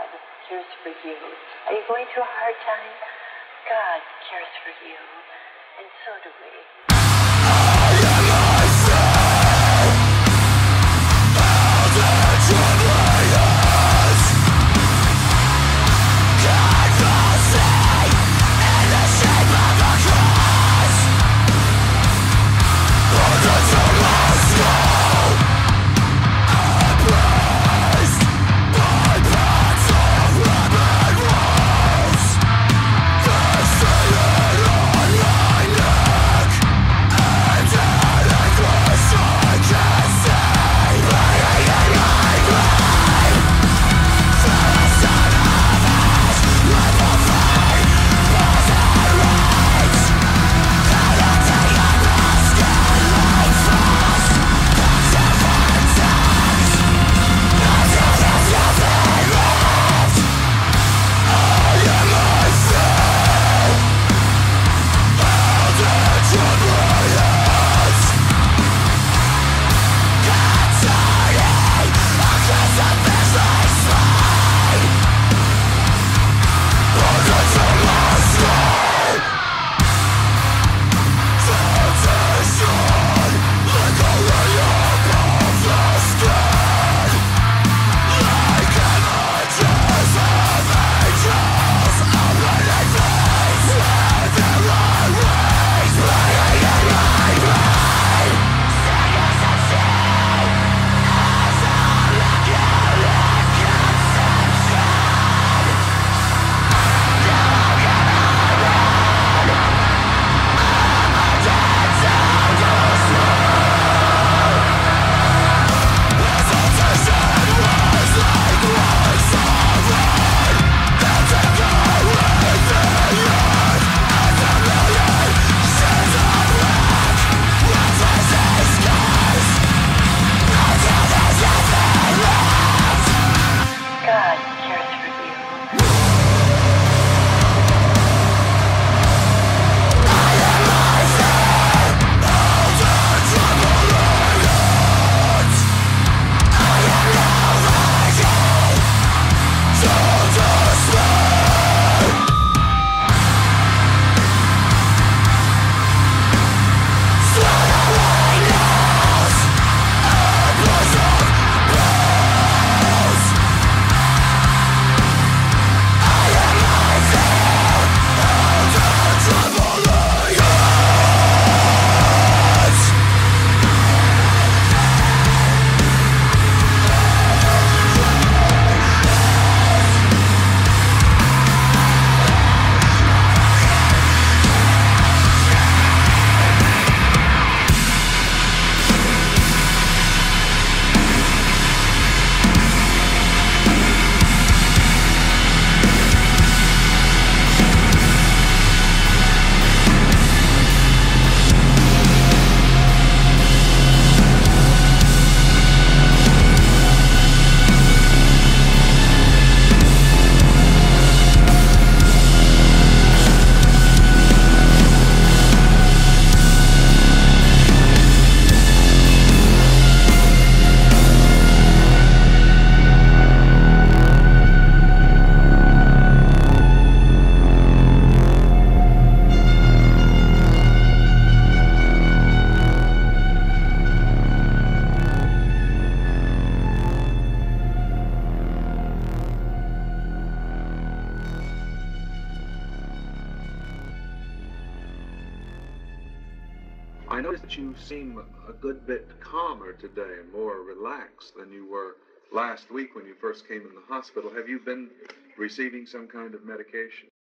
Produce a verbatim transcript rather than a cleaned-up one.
God cares for you. Are you going through a hard time? God cares for you, and so do we. I noticed that you seem a good bit calmer today and more relaxed than you were last week when you first came in the hospital. Have you been receiving some kind of medication?